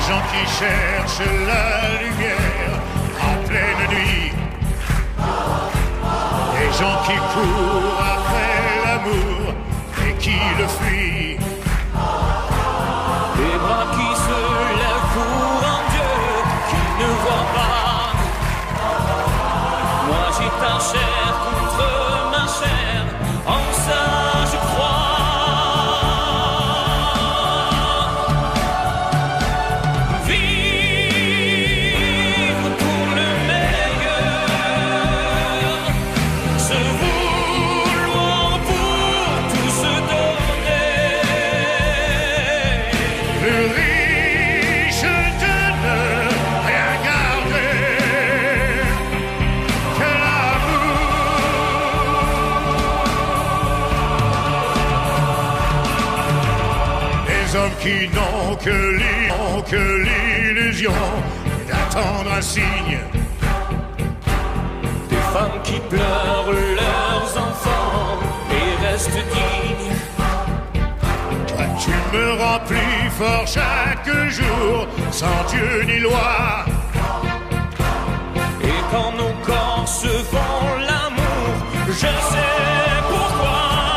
gens qui cherchent la lumière en pleine nuit, des gens qui courent après l'amour et qui le fuient, des bras qui se lèvent pour un Dieu qui ne voit pas. Moi j'ai ta chair contre ma chair, en ça je crois. Qui n'ont que l'illusion d'attendre un signe, des femmes qui pleurent leurs enfants et restent dignes. Toi tu me rends plus fort chaque jour, sans Dieu ni loi. Et quand nos corps se font l'amour, je sais pourquoi.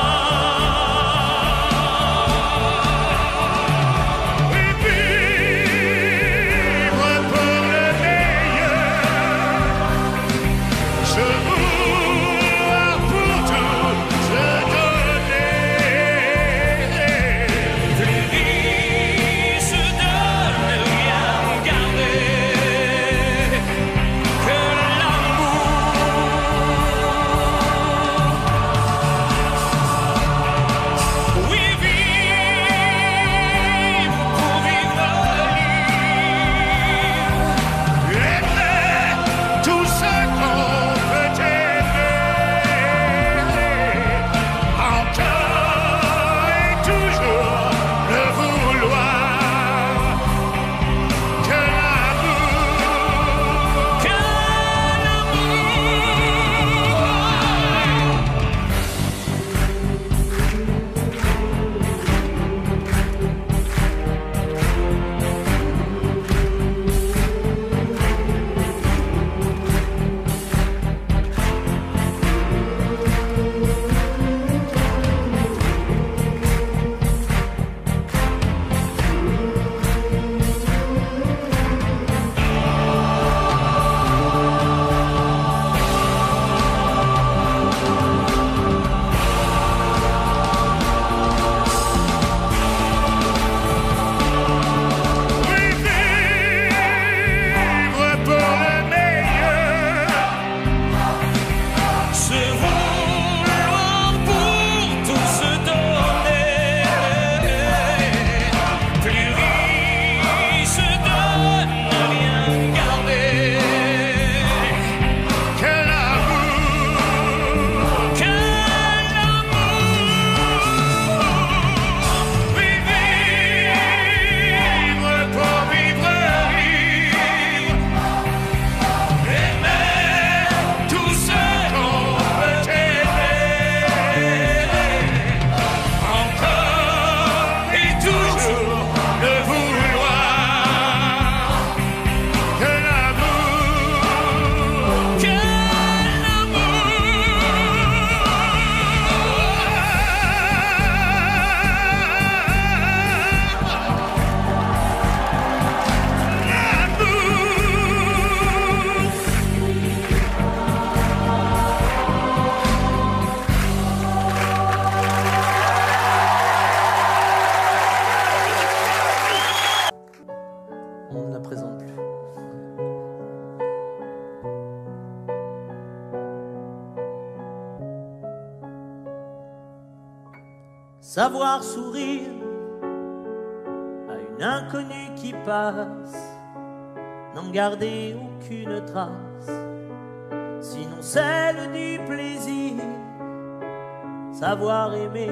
Savoir sourire à une inconnue qui passe, n'en garder aucune trace, sinon celle du plaisir. Savoir aimer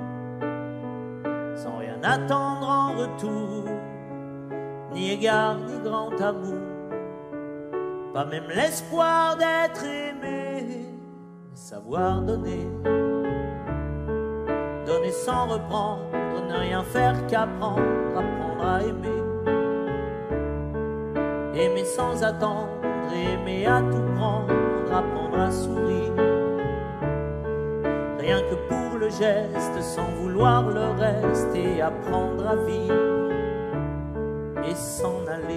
sans rien attendre en retour, ni égard ni grand amour, pas même l'espoir d'être aimé, mais savoir donner. Donner sans reprendre, ne rien faire qu'apprendre, apprendre à aimer. Aimer sans attendre, aimer à tout prendre, apprendre à sourire. Rien que pour le geste, sans vouloir le reste, et apprendre à vivre et s'en aller.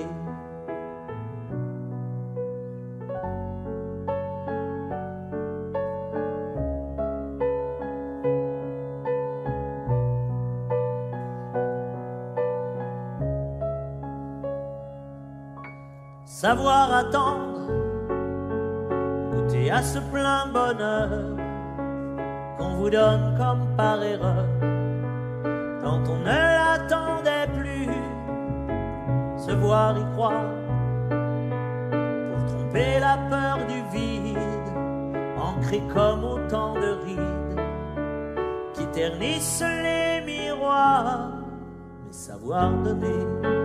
Savoir attendre, goûter à ce plein bonheur qu'on vous donne comme par erreur, quand on ne l'attendait plus, se voir y croire, pour tromper la peur du vide, ancré comme autant de rides qui ternissent les miroirs, mais savoir donner.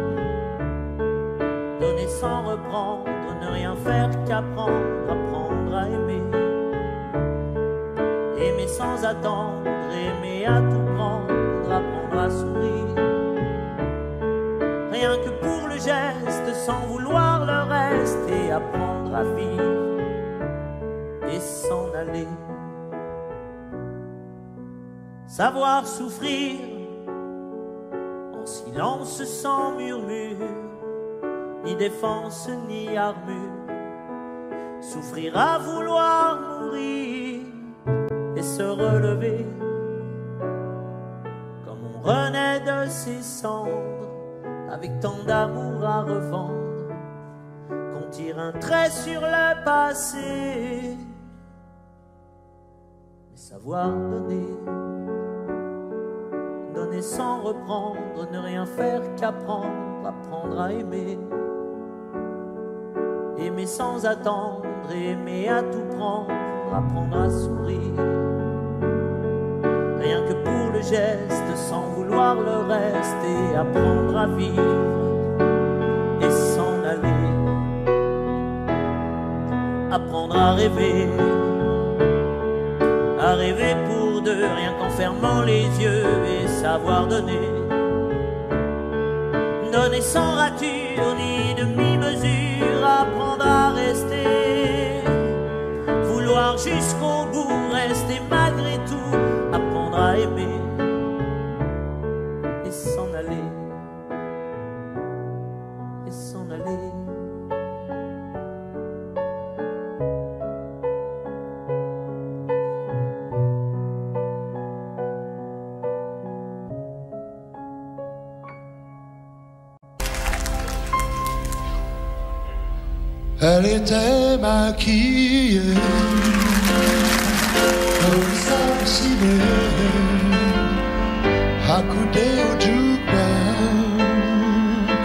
Donner sans reprendre, ne rien faire qu'apprendre, apprendre à aimer. Aimer sans attendre, aimer à tout prendre, apprendre à sourire. Rien que pour le geste, sans vouloir le reste, et apprendre à vivre et s'en aller. Savoir souffrir en silence sans murmure, ni défense ni armure, souffrir à vouloir mourir et se relever comme on renaît de ses cendres, avec tant d'amour à revendre qu'on tire un trait sur le passé. Mais savoir donner, donner sans reprendre, ne rien faire qu'apprendre, apprendre à aimer. Aimer sans attendre, aimer à tout prendre, apprendre à sourire. Rien que pour le geste, sans vouloir le reste, et apprendre à vivre et s'en aller. Apprendre à rêver pour deux, rien qu'en fermant les yeux, et savoir donner. Donner sans rature ni demi-mesure, apprendre à rester, vouloir jusqu'au bout, rester malgré tout, apprendre à aimer et s'en aller, et s'en aller. Elle était maquillée comme ça ciné, accoudée au jukebox.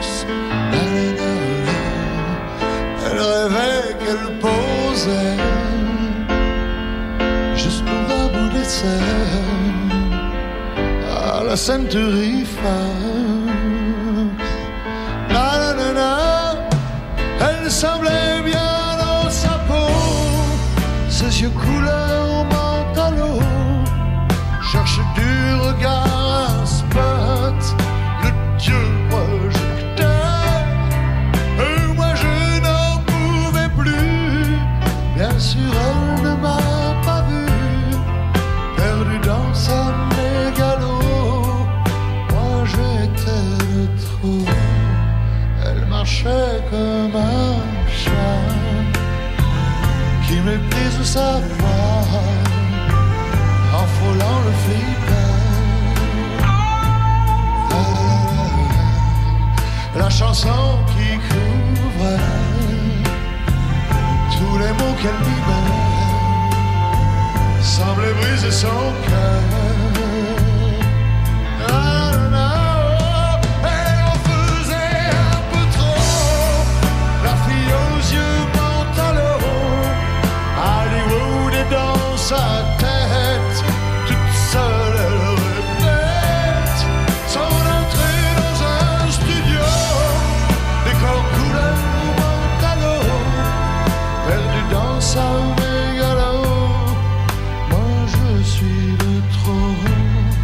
Elle rêvait qu'elle posait juste pour un bout d'essai à la ceinture Elle semblait bien dans sa peau, ses yeux couleur mentalo, cherche du regard un spot, le Dieu projecteur. Et moi je n'en pouvais plus, bien sûr elle ne m'a pas vu, perdu dans sa mégalo, moi j'étais de trop. Elle marchait comme un chat qui méprise sa voix en frôlant le flipper. La chanson qui couvre tous les mots qu'elle libère semblait briser son cœur. Sa tête, toute seule elle répète son entrée dans un studio, décor couleur mentalo, perdu dans sa mégalo. Moi je suis de trop.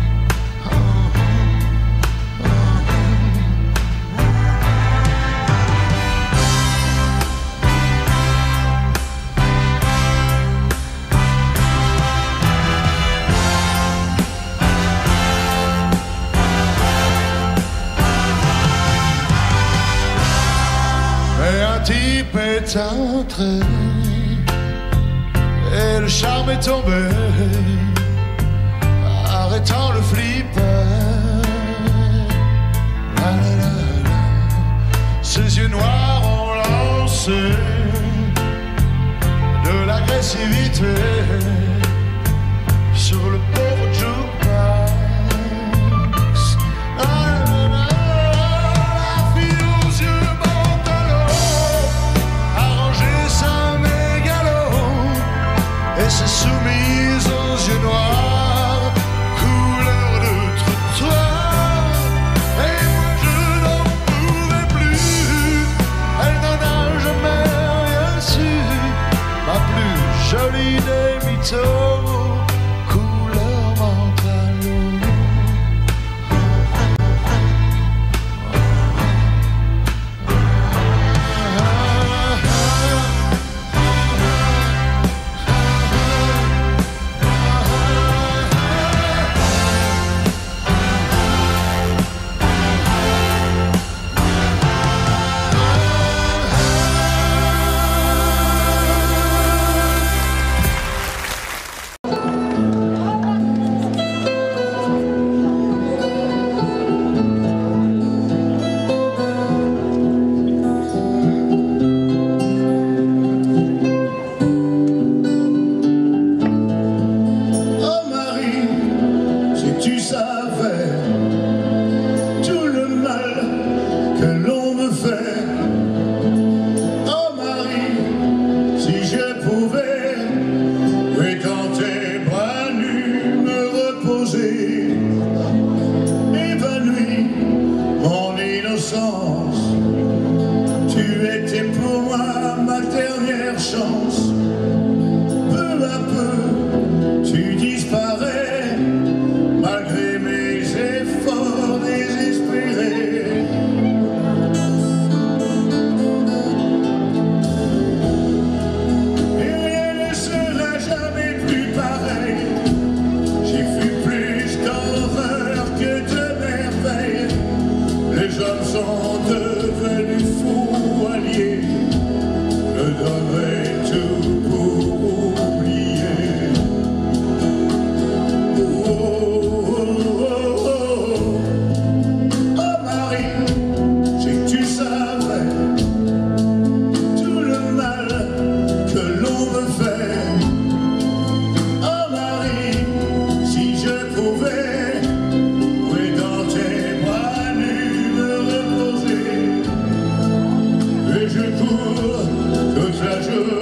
type est entré et le charme est tombé, arrêtant le flipper. La, la, la, la. Ses yeux noirs ont lancé de l'agressivité sur le pauvre jukebox. La fille aux yeux bandalos a rangé sa mégalo et s'est soumise aux yeux noirs, couleur de trottoir. Et moi je n'en pouvais plus, elle n'en a jamais rien su, ma plus jolie des mythos. Toute la journée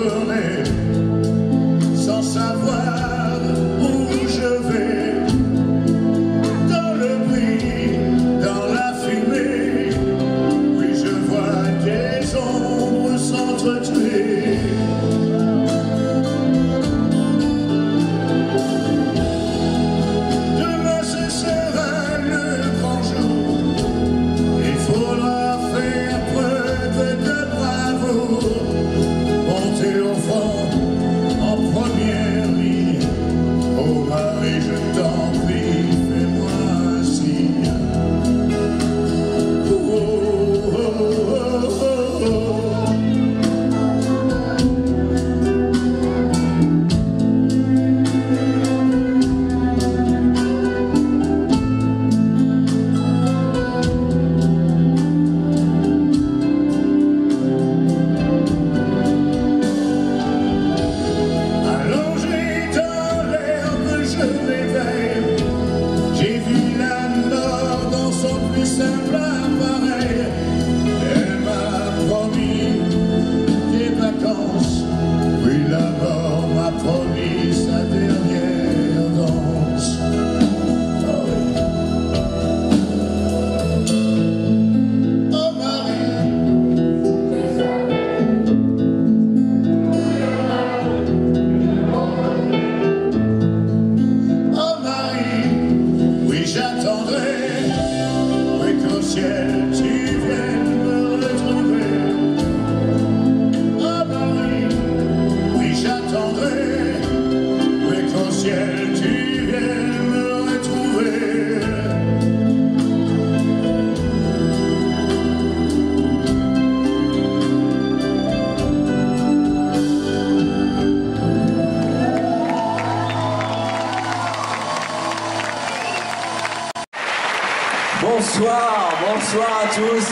tous.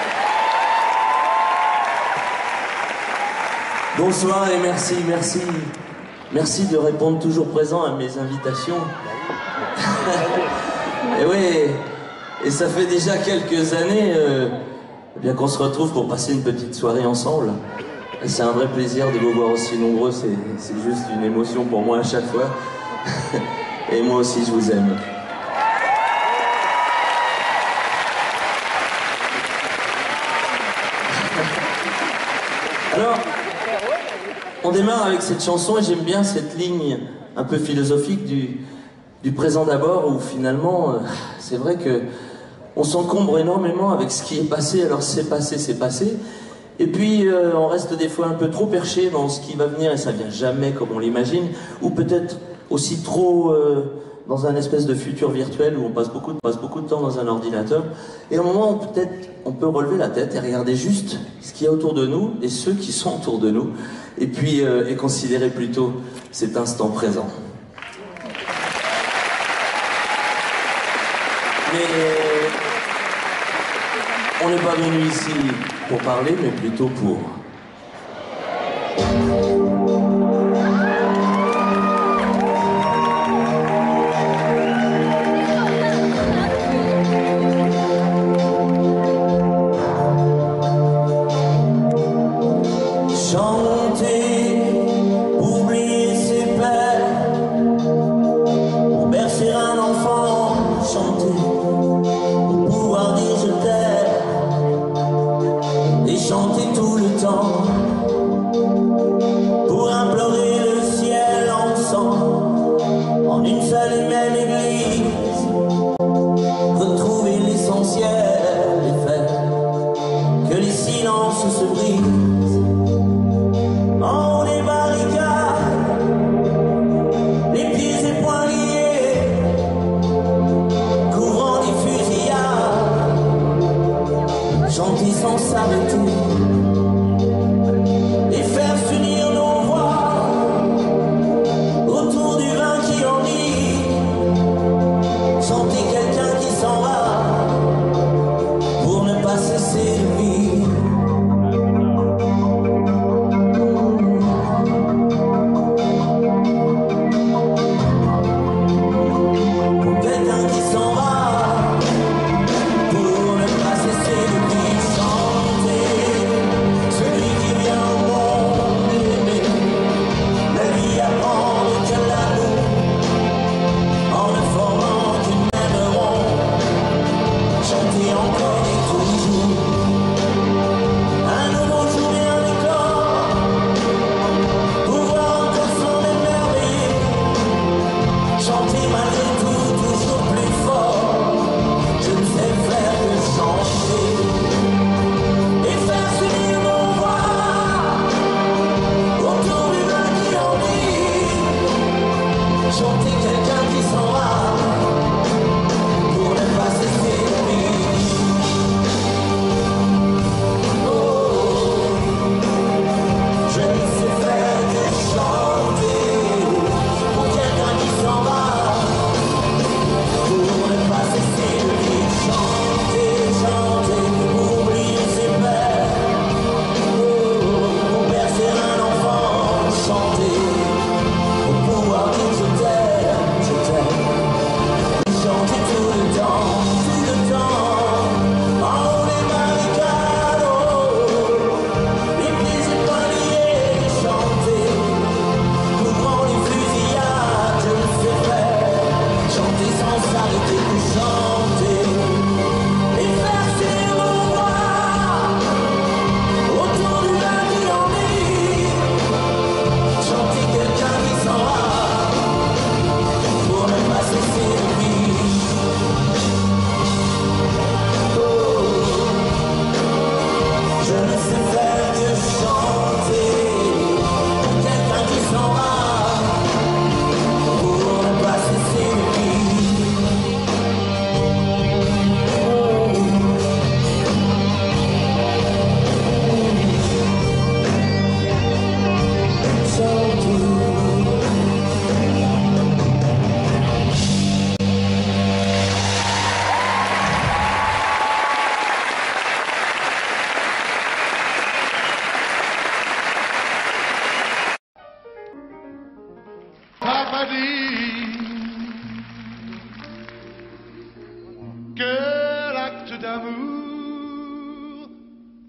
Bonsoir et merci de répondre toujours présent à mes invitations. Et oui, et ça fait déjà quelques années bien qu'on se retrouve pour passer une petite soirée ensemble. C'est un vrai plaisir de vous voir aussi nombreux, c'est juste une émotion pour moi à chaque fois. Et moi aussi je vous aime. Alors, on démarre avec cette chanson et j'aime bien cette ligne un peu philosophique du présent d'abord où finalement, c'est vrai que on s'encombre énormément avec ce qui est passé, alors c'est passé. Et puis on reste des fois un peu trop perché dans ce qui va venir et ça vient jamais comme on l'imagine, ou peut-être aussi trop dans un espèce de futur virtuel où on passe beaucoup de temps dans un ordinateur. Et à un moment, peut-être, on peut relever la tête et regarder juste ce qu'il y a autour de nous et ceux qui sont autour de nous, et puis et considérer plutôt cet instant présent. Mais on n'est pas venu ici pour parler, mais plutôt pour...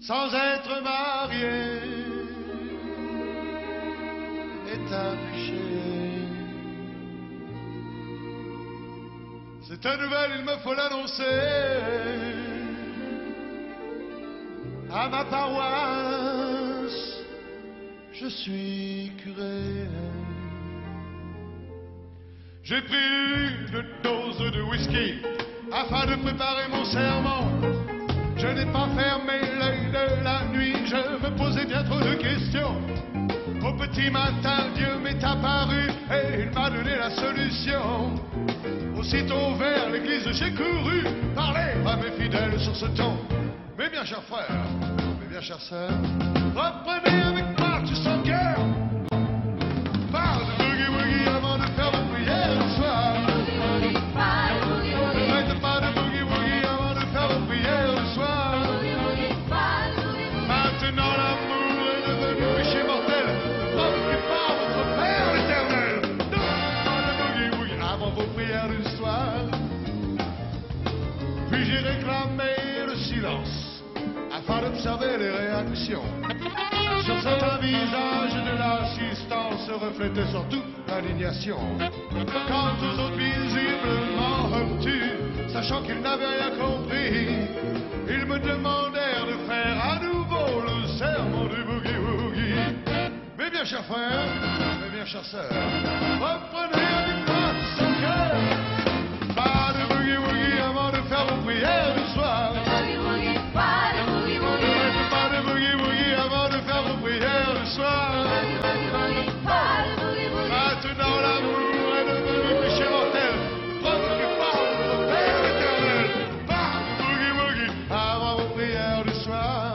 sans être marié est un péché. Cette nouvelle, il me faut l'annoncer à ma paroisse. Je suis curé. J'ai pris une dose de whisky afin de préparer mon sermon. Je n'ai pas fermé l'œil de la nuit, je me posais bien trop de questions. Au petit matin, Dieu m'est apparu et il m'a donné la solution. Aussitôt vers l'église, j'ai couru parler à mes fidèles sur ce ton. Mes bien chers frères, mes bien chères sœurs, reprenez avec moi du sang cœur. Parle de boogie-woogie avant de faire votre prière le soir. Faites pas de boogie-woogie avant de faire votre prière le soir. Maintenant l'amour est devenu péché mortel, provoqué par votre Père l'éternel. Donc pas de boogie-woogie avant vos prières du soir. Puis j'ai réclamé le silence afin d'observer les réactions. Sur certains visages de l'assistance se reflétait surtout l'indignation. Quant aux autres visiblement obtus, sachant qu'ils n'avaient rien compris, ils me demandèrent de faire à nouveau le sermon du boogie-woogie. Mes bien chers frères, mes bien chères sœurs, reprenez avec moi ce cœur. Pas de boogie-woogie avant de faire vos prières du soir. Maintenant l'amour est devenu péché mortel, provoqué par notre Père l'éternel. Pas de boogie-woogie avant vos prières du soir.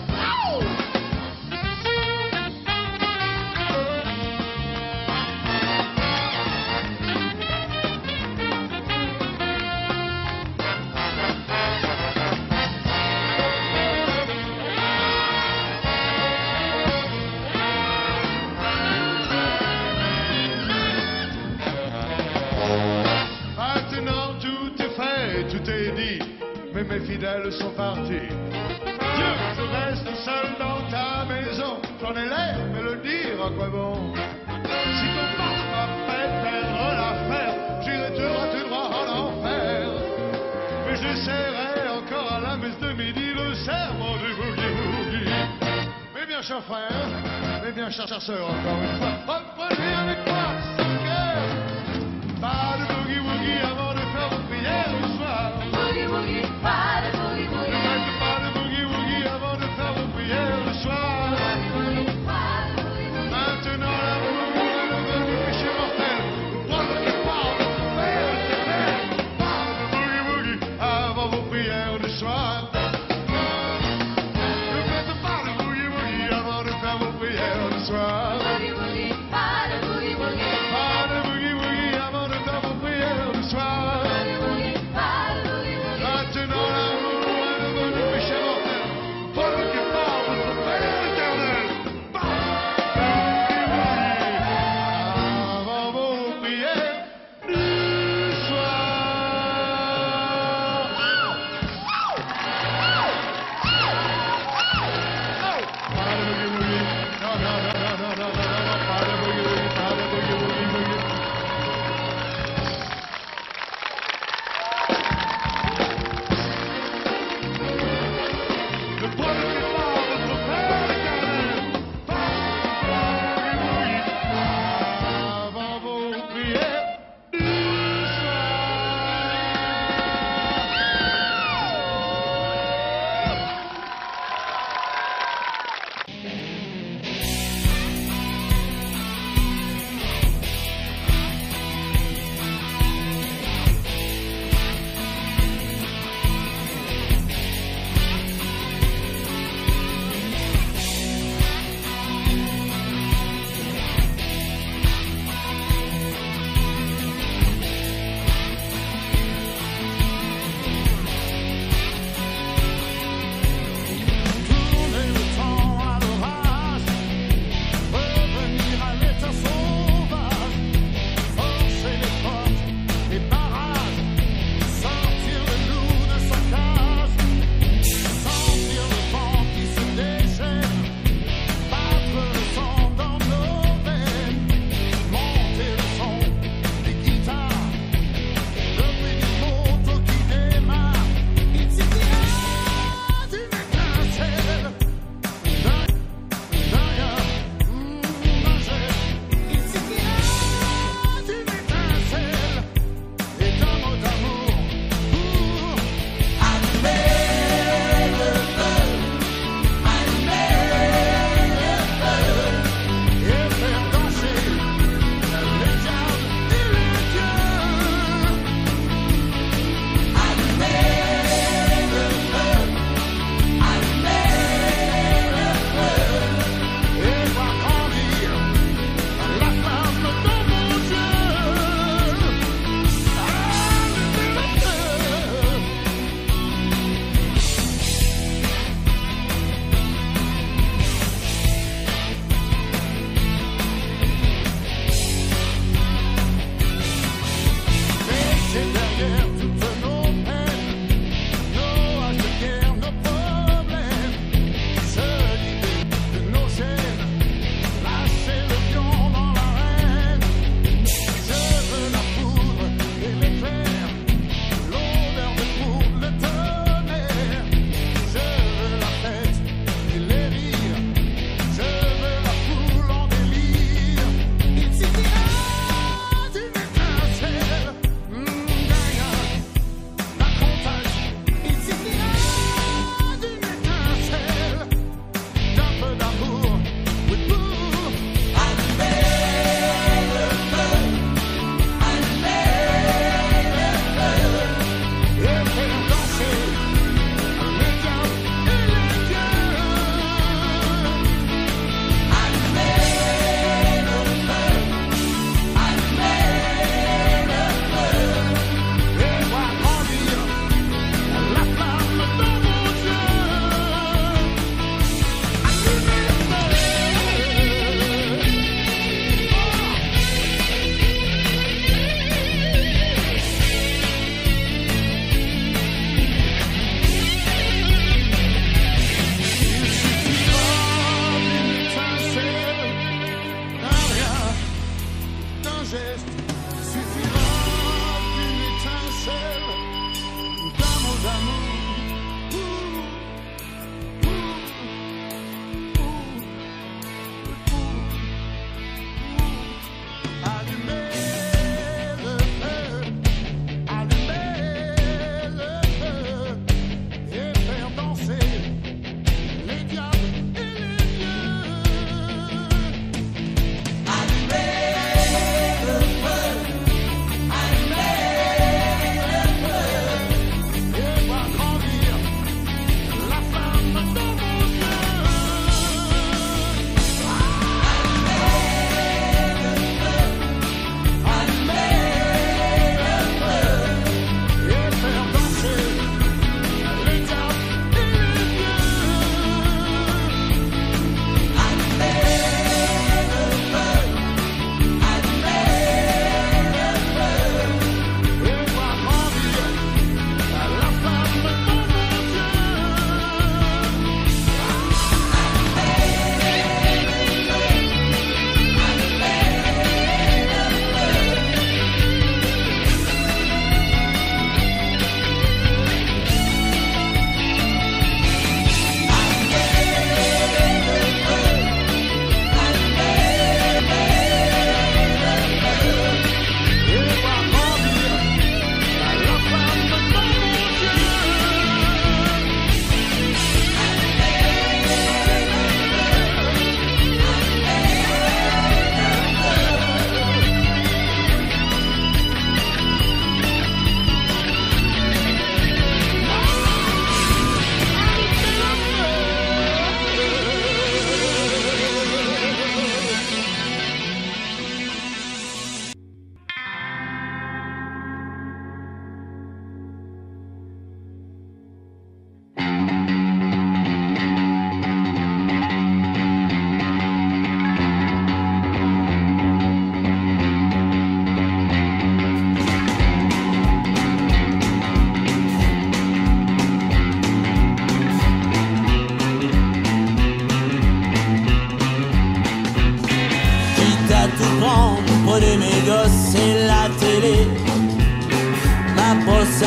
Maintenant tout est fait, tout est dit, mais mes fidèles sont partis. Dieu, je reste seul dans ta maison, j'en ai l'air, mais le dire à quoi bon? Si ton parc m'a fait perdre l'affaire, j'irai tout droit en enfer. Mais j'essaierai encore à la messe de midi le sermon du boogie-woogie. Mes bien chers frères, mes bien chères sœurs, encore une fois, reprenez avec moi ce cœur. Pas de boogie-woogie avant de faire vos prières le soir. Pas de boogie-woogie avant de faire vos prières le soir. Maintenant l'amour est devenu péché mortel, provoqué par votre Père l'éternel. Pas de boogie-woogie avant vos prières du soir. Ne faites pas de boogie-woogie avant de faire vos prières le soir. Pas de boogie-woogie avant de faire vos prières le soir.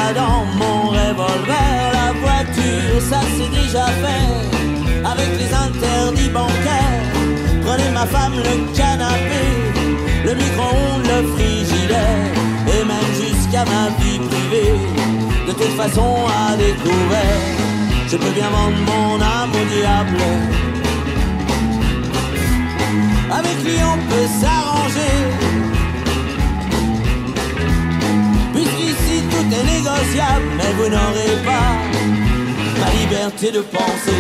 pas dans mon revolver. La voiture, ça c'est déjà fait, avec les interdits bancaires. Prenez ma femme, le canapé, le micro-ondes, le frigidaire, et même jusqu'à ma vie privée. De toute façon à découvert, je peux bien vendre mon âme au diable. Avec lui on peut s'arranger, puisqu'ici tout est négociable. Mais vous n'aurez pas ma liberté de penser.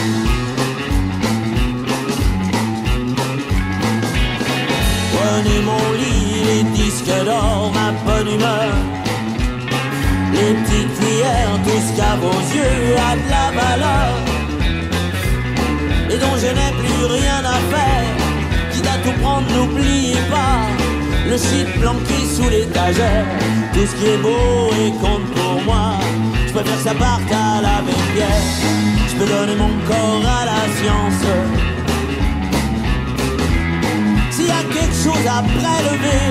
Prenez mon lit, les disques d'or, ma bonne humeur, les petites cuillères, tout ce qu'à vos yeux a de la valeur et dont je n'ai plus rien à faire. Quitte à tout prendre, n'oubliez pas le shit planqué sous l'étagère. Tout ce qui est beau et compte pour moi, je préfère que ça parte à la même bière. Je peux donner mon corps à la science. S'il y a quelque chose à prélever,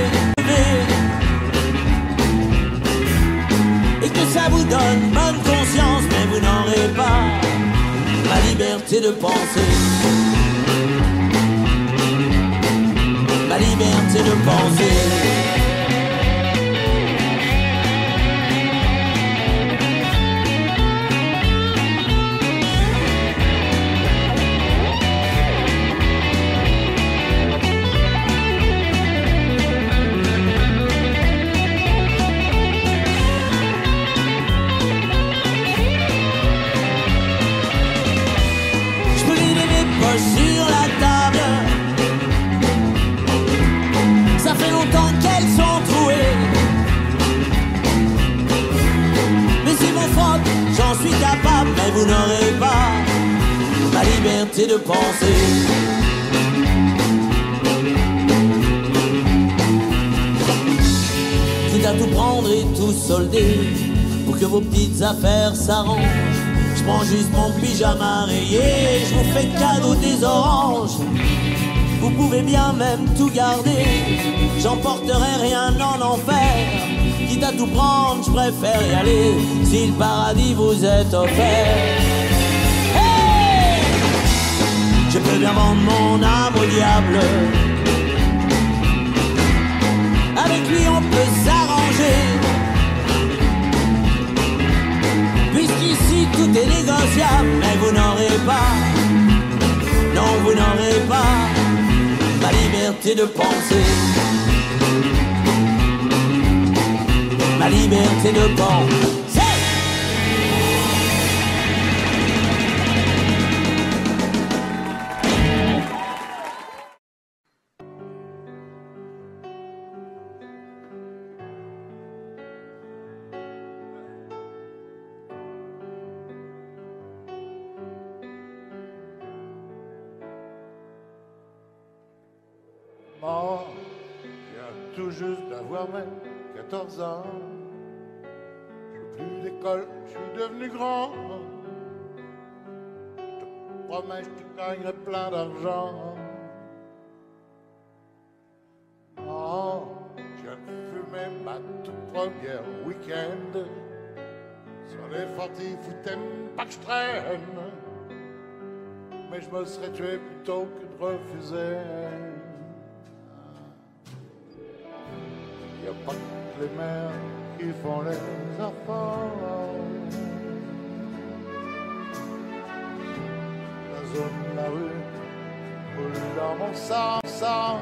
et que ça vous donne bonne conscience, mais vous n'aurez pas ma liberté de penser. Ma liberté de penser. Sur la table, ça fait longtemps qu'elles sont trouées. Mais c'est mon faute, j'en suis capable, mais vous n'aurez pas ma liberté de penser. Quitte à tout prendre et tout solder, pour que vos petites affaires s'arrangent, je prends juste mon pyjama rayé, je vous fais cadeau des oranges. Vous pouvez bien même tout garder, j'emporterai rien en enfer. Quitte à tout prendre, je préfère y aller, si le paradis vous est offert. Hey! Je peux bien vendre mon âme au diable. Avec lui on peut s'arranger, puisqu'ici tout est négociable. Mais vous n'aurez pas, non vous n'aurez pas ma liberté de penser. Ma liberté de penser. Moi, je viens tout juste d'avoir mes 14 ans. Je fais plus d'école, je suis devenu grand. Je te promets, je te gagnerai plein d'argent. Oh, je viens de fumer ma toute première week-end. Sur les fortifs où t'aimes pas que je traîne. Mais je me serais tué plutôt que de refuser. Y a pas que les mères qui font les enfants. La zone, la rue, coule dans mon sang.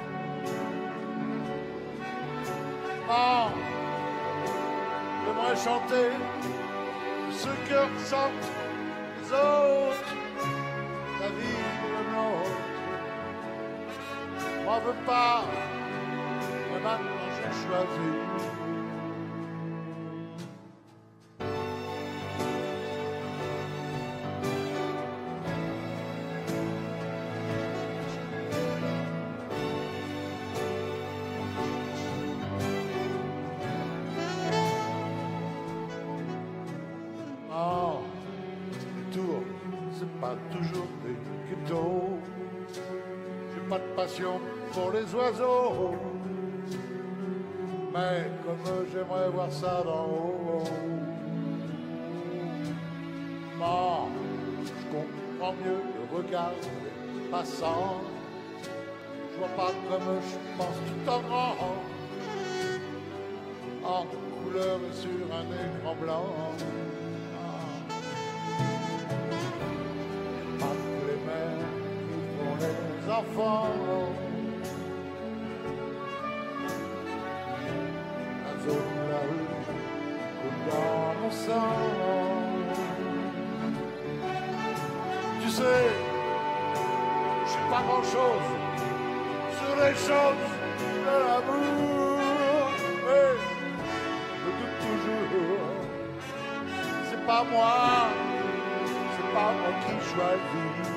Oh, j'aimerais chanter ce que ressentent les autres. La vie est le nôtre. M'en veux pas, mais maintenant j'ai choisi. Oh, les tours, c'est pas toujours des ghettos. J'ai pas de passion pour les oiseaux. Mais comme j'aimerais voir ça d'en haut. Non, je comprends mieux le regard des passants. Je vois pas comme je pense tout en grand, en couleur sur un écran blanc. Pas que les mères qui font les enfants. La zone de la rue coule dans mon sang. Tu sais, je sais pas grand chose sur les choses de l'amour, mais je doute toujours. C'est pas moi qui choisis.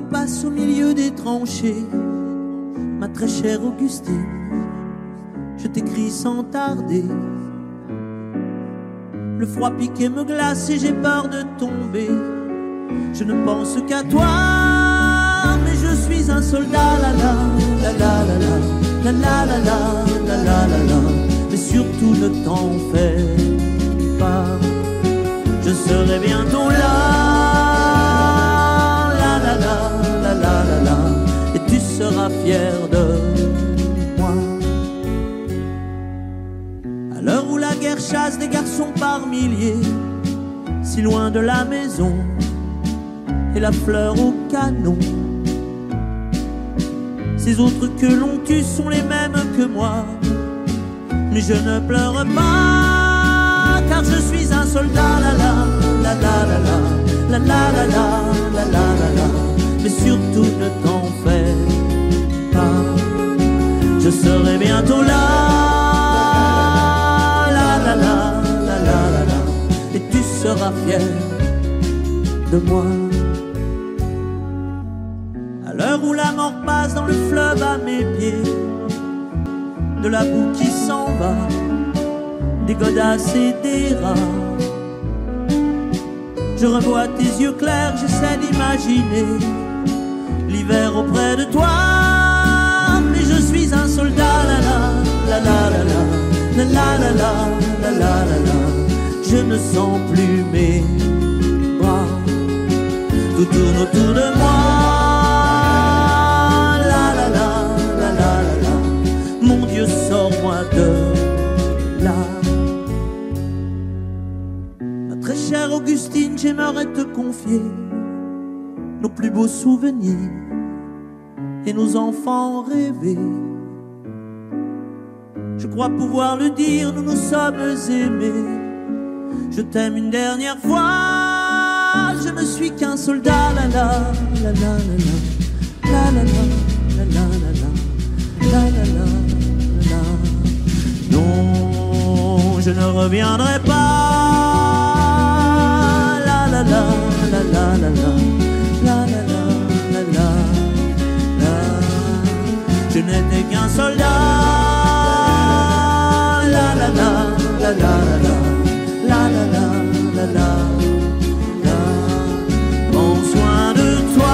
passe au milieu des tranchées. Ma très chère Augustine, je t'écris sans tarder. Le froid pique et me glace et j'ai peur de tomber. Je ne pense qu'à toi, mais je suis un soldat. La la la la la la la la la la la la la. Mais surtout ne t'en fais pas, je serai bientôt là. La la la la la la la. Et tu seras fier de moi. À l'heure où la guerre chasse des garçons par milliers, si loin de la maison et la fleur au canon, ces autres que l'on tue sont les mêmes que moi. Mais je ne pleure pas, car je suis un soldat. La la la la la la la la la la la la la. Mais surtout ne t'en fais pas, je serai bientôt là. La la la la la la la. Et tu seras fier de moi. À l'heure où la mort passe dans le fleuve à mes pieds, de la boue qui s'en va, des godasses et des rats, je revois tes yeux clairs, j'essaie d'imaginer l'hiver auprès de toi. Mais je suis un soldat. La la la la la la la la la la la la la. Je ne sens plus mes bras, tout tourne autour de moi. Mon Dieu, sors-moi de là. Ma très chère Augustine, j'aimerais te confier nos plus beaux souvenirs et nos enfants rêvés. Je crois pouvoir le dire, nous nous sommes aimés. Je t'aime une dernière fois, je ne suis qu'un soldat. La la la la la la la la la la la la la la. Non, je ne reviendrai pas. La la la la la la la la la la la la. Je n'étais qu'un soldat. La la la la la la la la la la la. Prends soin de toi.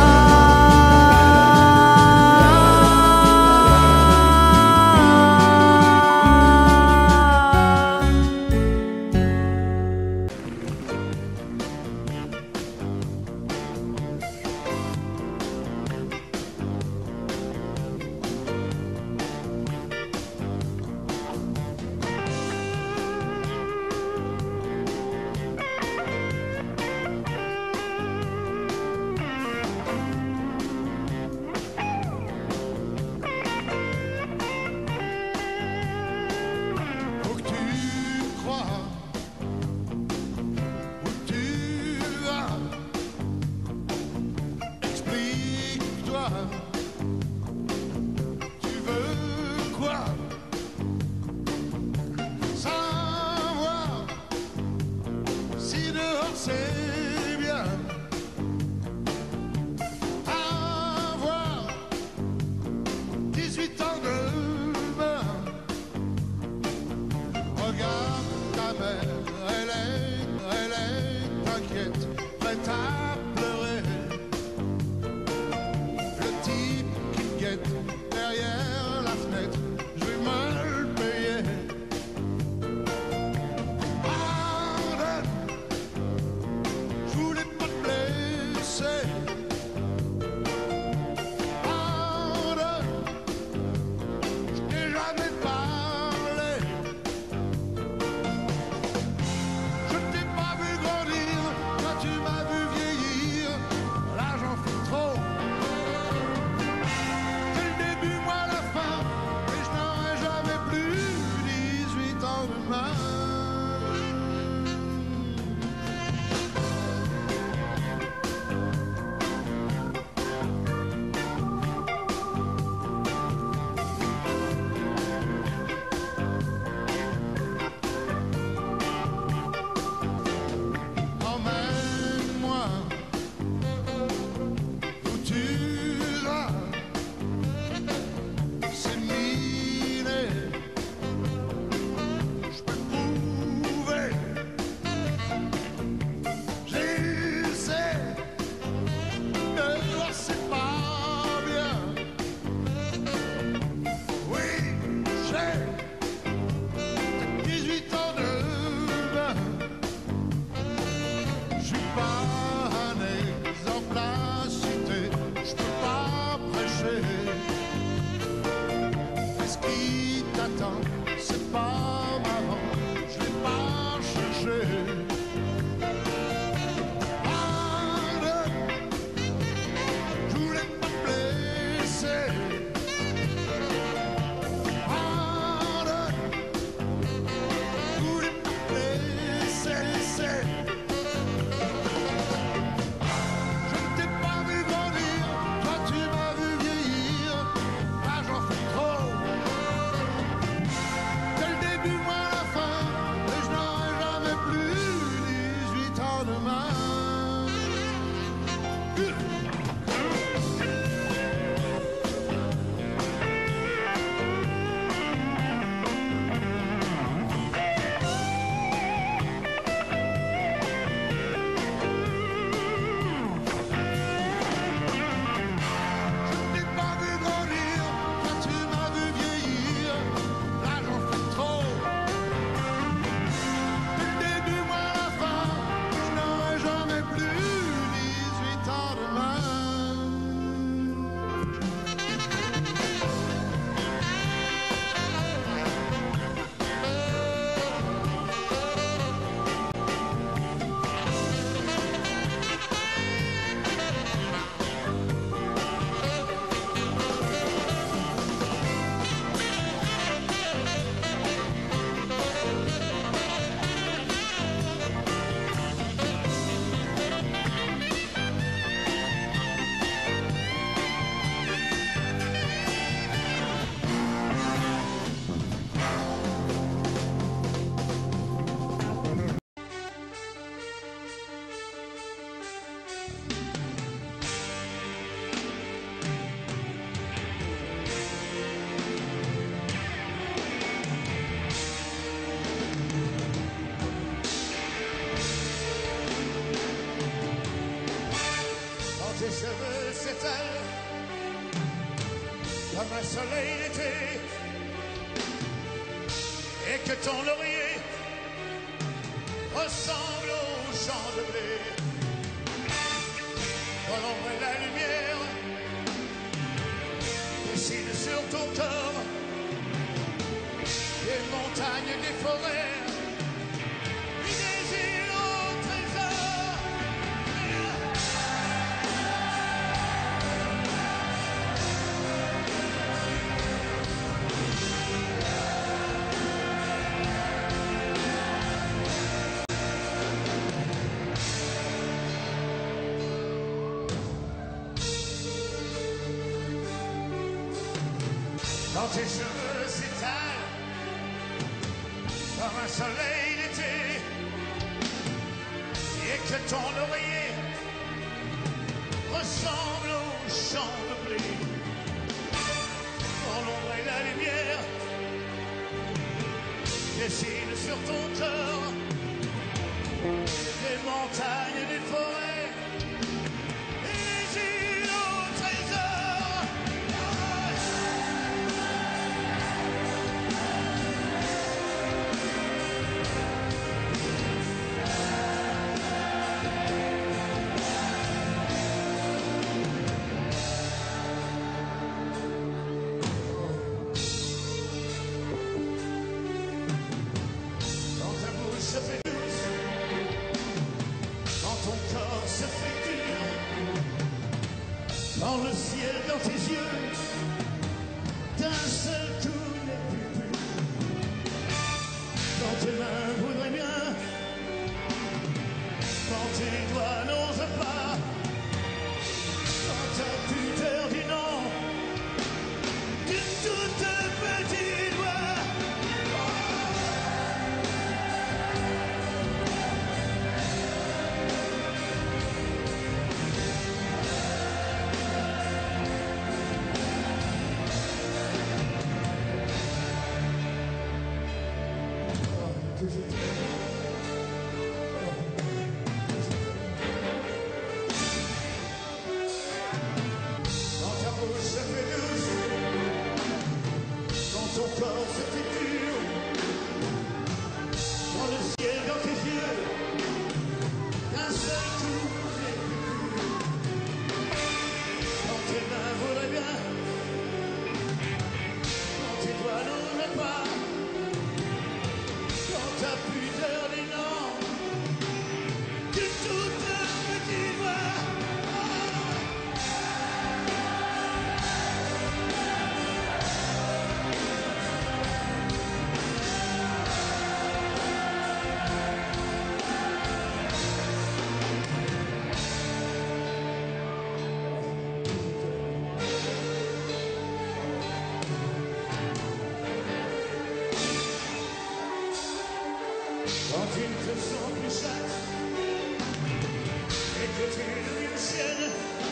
ce qui t'attend, c'est pas marrant, je l'ai pas cherché. Pardonne, je voulais pas te blesser. Pardonne, je voulais pas te blesser. Je ne t'ai pas vu grandir, toi tu m'as vu vieillir. Là j'en fais trop. Dès le début, moi la fin, et je n'aurai jamais plus 18 ans demain. Je ne t'ai pas vu grandir, toi tu m'as vu vieillir. Là j'en fais trop. Dès le début, moi la fin, je n'aurai jamais plus 18 ans demain. Quand tes cheveux s'étalent comme un soleil d'été et que ton laurier ressemble au champ de blé, quand l'ombre et la lumière dessinent sur ton corps des montagnes, des forêts, des îles au trésor. Quand tes cheveux s'étalent comme un soleil d'été et que ton oreiller ressemble au champ de blé, quand l'ombre et la lumière dessinent sur ton corps des montagnes, des forêts et des îles au trésor. Quand ta bouche se fait douce, quand ton corps se fait dur, quand le ciel dans tes yeux d'un seul coup n'est plus pur, quand tes mains voudraient bien, quand tes doigts n'osent pas, quand t'as plus peur du non d'une toute petite voix. pas. Quand t'as plus d'heure des noms, de toute petite voix. Quand il te sent plus chatte et que tu deviens chienne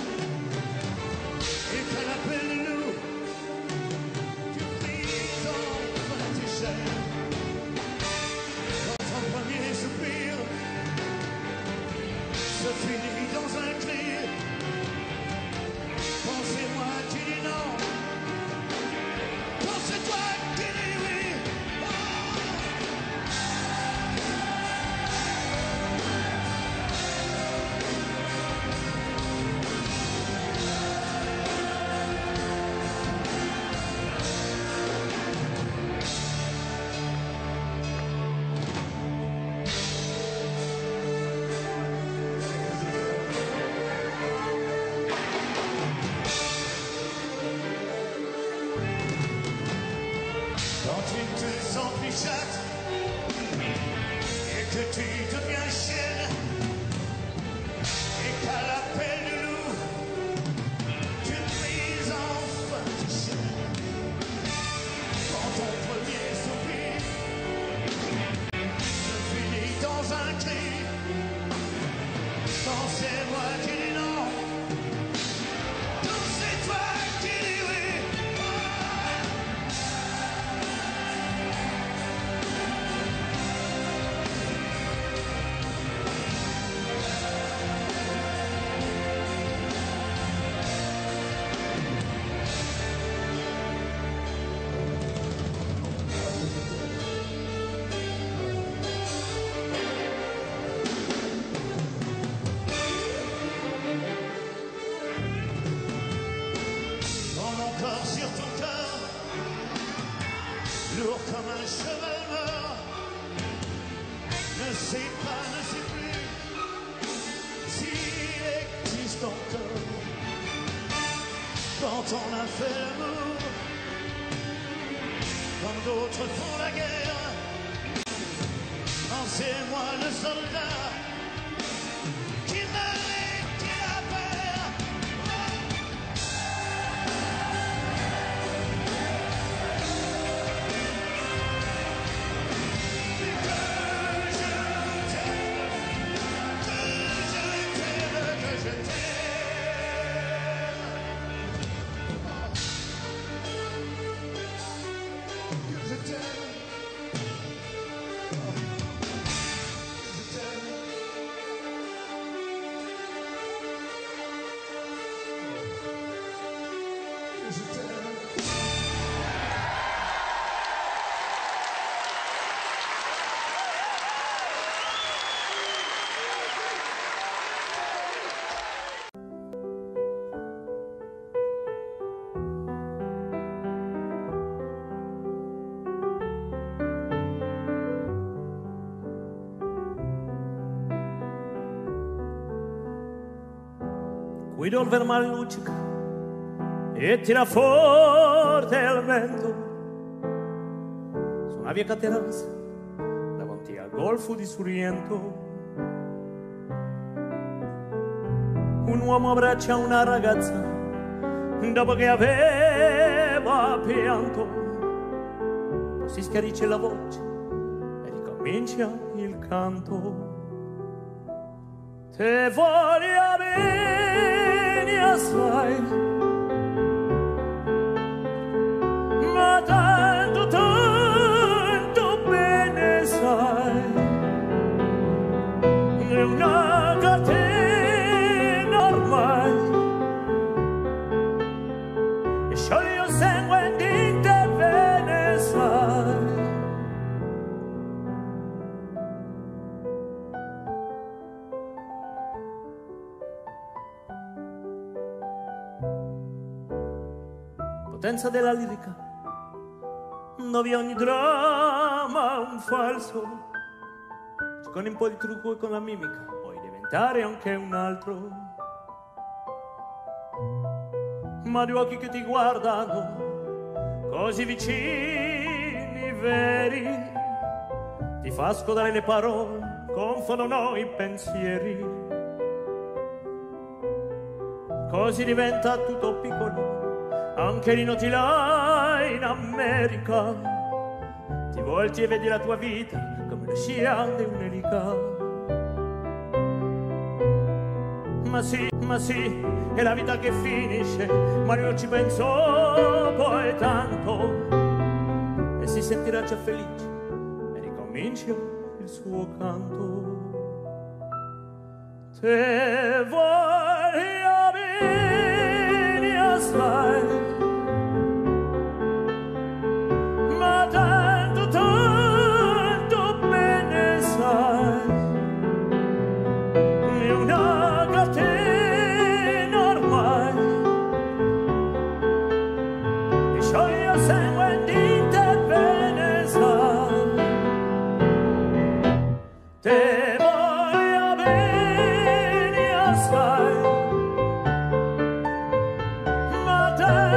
et qu'à l'appel de loup tu brises enfin tes chaînes. Quand ton premier soupir se finit dans un cri, pensez-moi tu dis non, quand c'est toi qui dis oui. Quand tu te sens plus chatte et que tu deviens chienne et qu'à l'appel de loup tu brises enfin tes chaînes. Quand ton premier soupir se finit dans un cri, quand c'est moi qui dis non, quand c'est toi qui dis oui. Dans mon corps sur ton cœur, lourd comme un cheval mort, ne sais pas, ne sais plus s'il existe encore. Quand on a fait l'amour, comme d'autres font la guerre, quand c'est moi le soldat qui mérite qui la perd. Guido il vermale luccica e tira forte il vento su una via Cateranza davanti al golfo di Sorrento. Un uomo abbraccia una ragazza dopo che aveva pianto, si schiarisce la voce e ricomincia il canto. Te voglio bene assai, ma tanto, tanto bene sai, è una catena ormai, e scioglie il sangue di te bene sai. Potenza della lirica fondo vi ogni dramma un falso. Con un po' di trucco e con la mimica puoi diventare anche un altro. Ma due occhi che ti guardano così vicini, veri, ti fa scodare le parole, confondono i pensieri. Così diventa tutto piccolo, anche l'inutile in America. Ti volti e vedi la tua vita come la scia di un'elica. Ma sì, è la vita che finisce, ma io ci penso poi tanto. E si sentirà già felice e ricomincia il suo canto. Te voglio bene assai, ma tanto bene sai, è una catena ormai, e scioglie sangue di te bene sai. Te voglio bene assai, ma te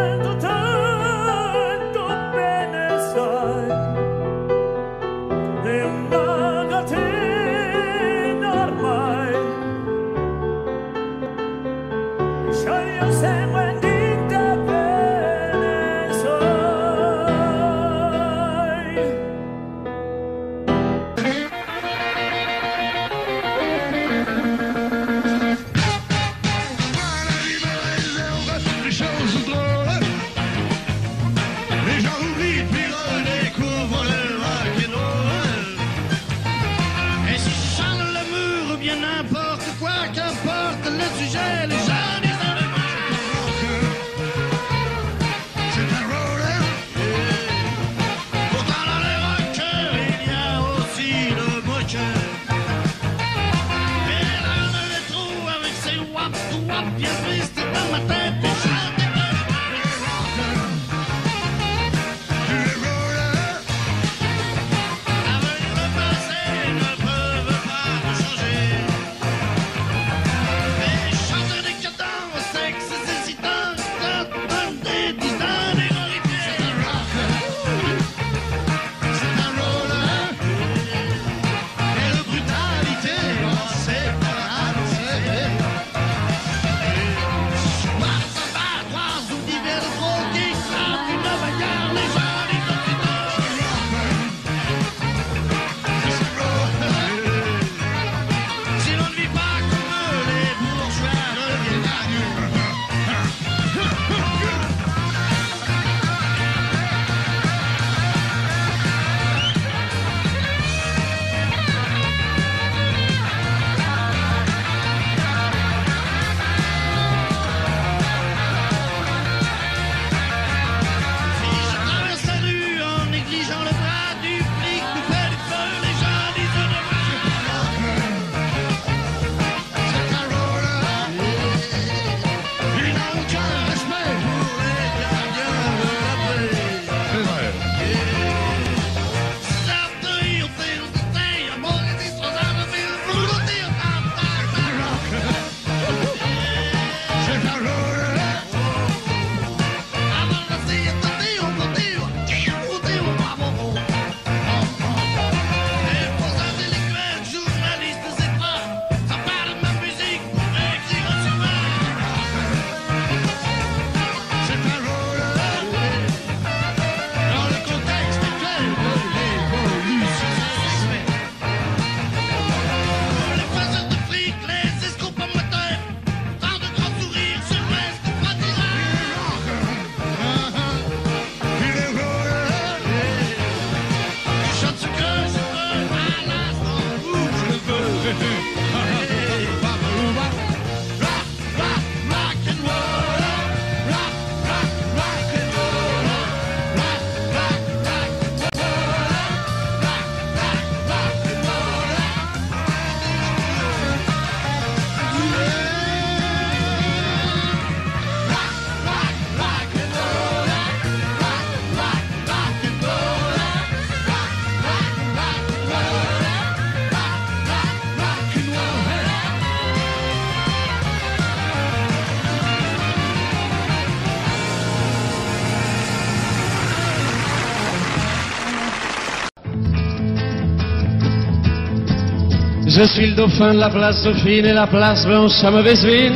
Je suis le dauphin de la place Dauphine et la place Blanche à mauvaise mine.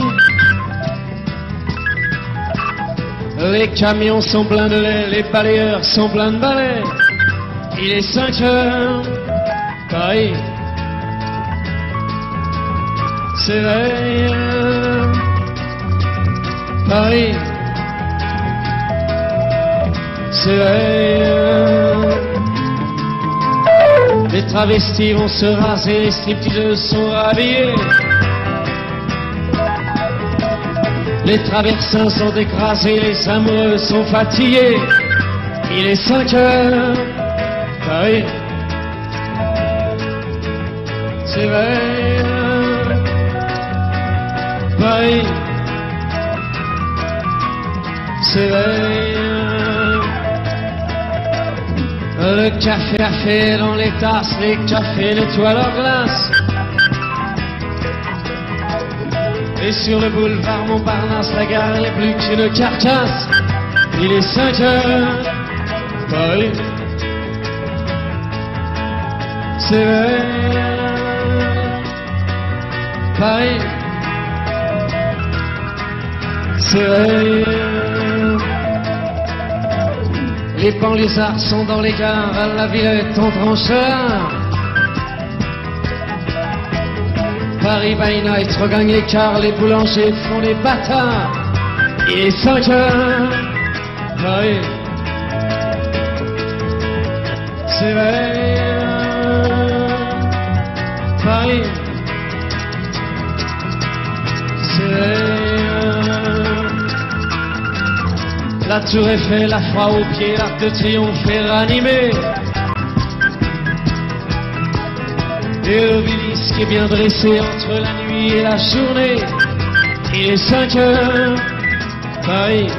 Les camions sont pleins de lait, les balayeurs sont pleins de balais. Il est 5 heures, Paris s'éveille. Paris s'éveille. Les travestis vont se raser, les stripteaseuses sont rhabillées. Les traversins sont écrasés, les amoureux sont fatigués. Il est 5 heures, Paris s'éveille. Paris s'éveille. Le café a fait dans les tasses, les cafés nettoient leurs glaces. Et sur le boulevard Montparnasse, la gare n'est plus qu'une carcasse. Il est 5 heures, Paris s'éveille. Paris s'éveille. Les banlieusards sont dans les gares, à la Villette en trancheur. Paris by night regagne l'écart, les boulangers font les bâtards. Il est 5 heures, Paris s'éveille. Paris s'éveille. La tour Eiffel, la foi aux pieds, l'arc de triomphe est ranimé. Et l'obélisque est bien dressé entre la nuit et la journée. Il est 5 heures, Paris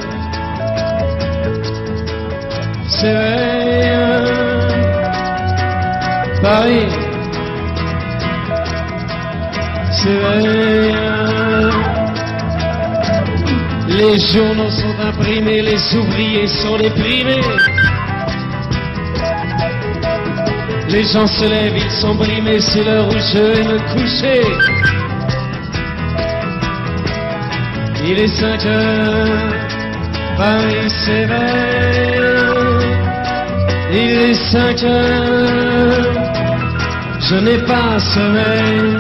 s'éveille. Paris s'éveille. Les journaux sont imprimés, les ouvriers sont déprimés. Les gens se lèvent, ils sont brimés, c'est l'heure où je vais me coucher. Il est 5 heures, Paris s'éveille. Il est 5 heures, je n'ai pas sommeil.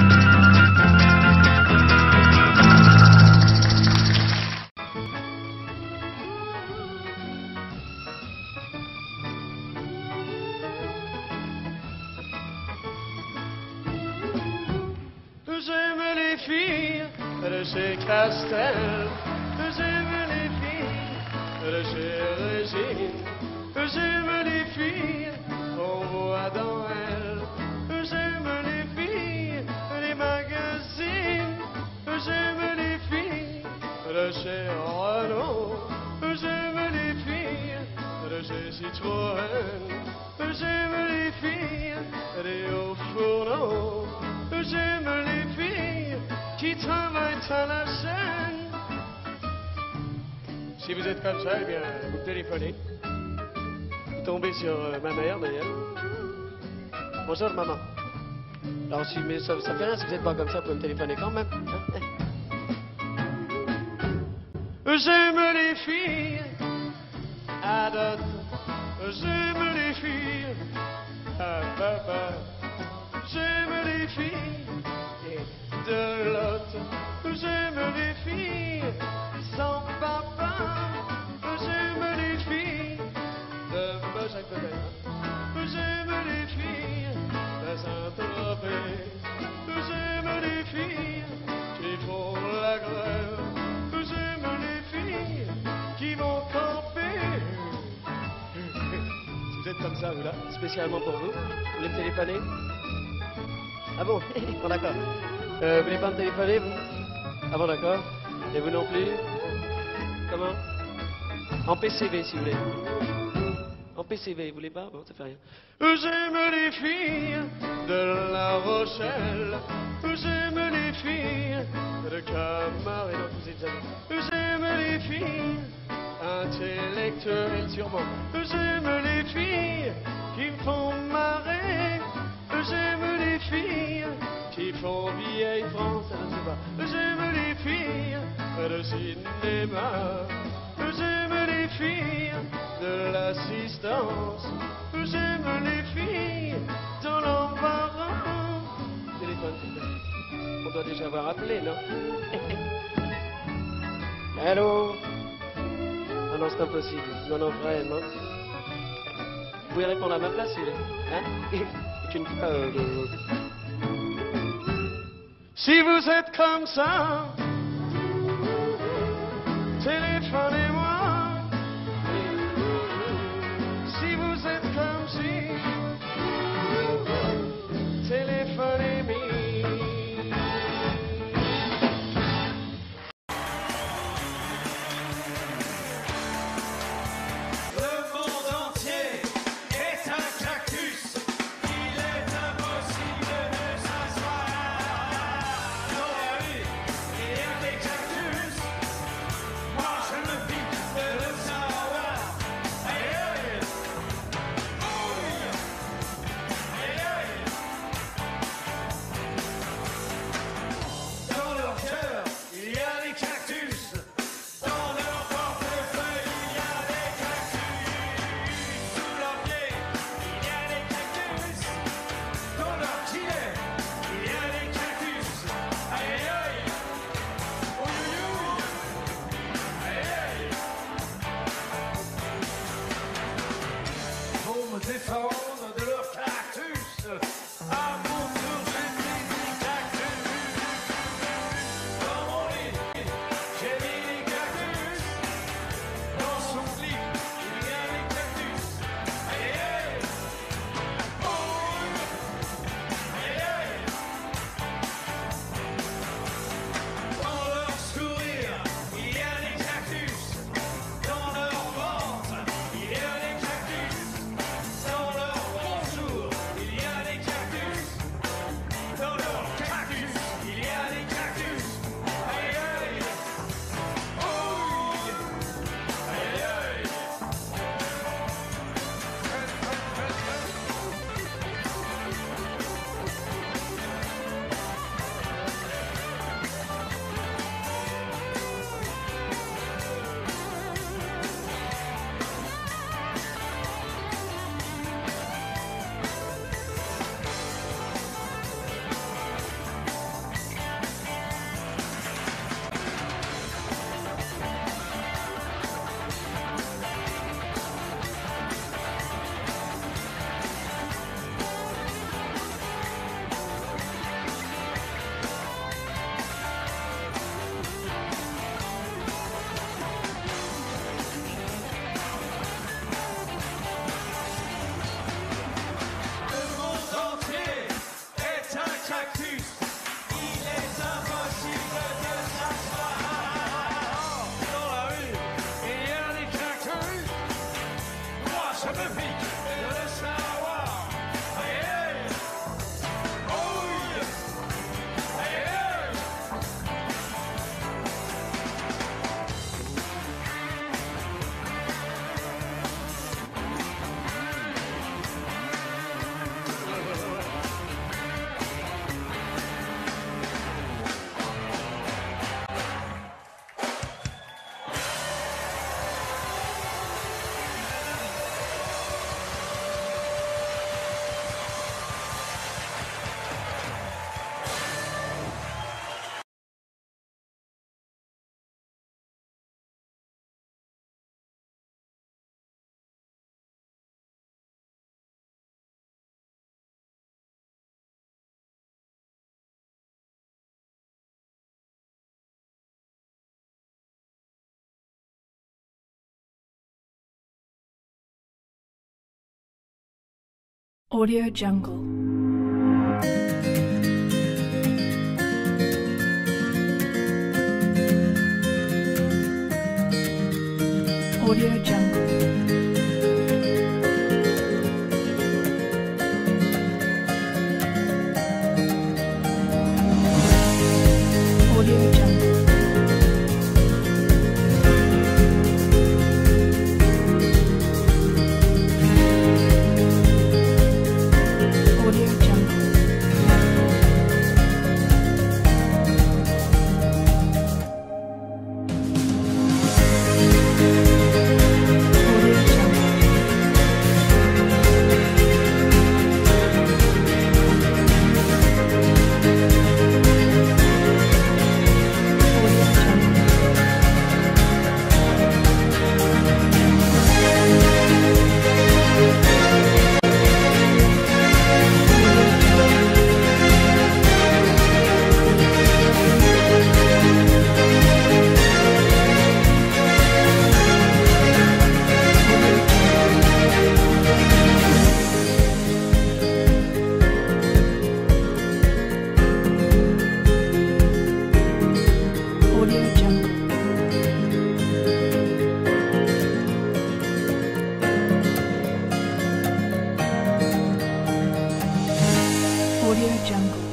J'aime les filles de chez Castel, j'aime les filles de chez Régine, j'aime les filles qu'on voit dans elles, j'aime les filles des magazines, j'aime les filles de chez Renault, j'aime les filles de chez Citroën, j'aime les filles des hauts fourneaux. J'aime les filles qui travaillent à la chaîne. Si vous êtes comme ça, eh bien, vous téléphonez. Vous tombez sur ma mère, d'ailleurs. Bonjour, maman. Alors, si, mais ça fait rien, si vous n'êtes pas comme ça, vous pouvez me téléphoner quand même. J'aime les filles à dot. J'aime les filles à papa. J'aime les filles de l'autre. J'aime les filles sans papa. J'aime les filles de Mojac-Bedel. J'aime les filles de Saint-Tropez. J'aime les filles qui font la grève. J'aime les filles qui vont camper. Si vous êtes comme ça, vous là, spécialement pour vous, vous voulez me téléphoner? Ah bon, bon d'accord. Vous voulez pas me téléphoner, vous? Ah bon, d'accord. Et vous non plus? Comment? En PCV, si vous voulez. En PCV, vous voulez pas? Bon, ça fait rien. J'aime les filles de La Rochelle. J'aime les filles de Camaret. Non, vous êtes jamais. J'aime les filles intellectuelles, sûrement. J'aime les filles qui me font marrer. J'aime les filles l'avance. J'aime les filles dans l'embarras. Téléphone, s'il te plaît. On doit déjà avoir appelé, non? Allô? Ah non, c'est impossible. Non, non, vraiment. Vous pouvez répondre à ma place, s'il vous plaît. Hein? Tu ne dis pas... Si vous êtes comme ça, téléphonez-moi. Si vous êtes comme si, téléphonez-moi. Défendre de leur cactus. Amour sur j'ai mis des cactus. Dans mon lit, j'ai mis des cactus. Dans son lit, il y a des cactus. Aïe aïe. Oh. Aïe aïe. Dans leur sourire, il y a des cactus. Dans leur ventre, il y a des cactus. Dans leur bonjour, il y a des cactus. Dans leur cactus, il y a des cactus. Aïe aïe. Oh. Aïe aïe. Le monde entier est un cactus. Il est impossible de s'asseoir. Dans la rue, il y a des cactus. Moi, je me pique de le savoir. Aïe aïe. Oh yeah. Aïe aïe. Audio Jungle. Audio Jungle. Audio Jungle. Audio Jungle. Audio Jungle.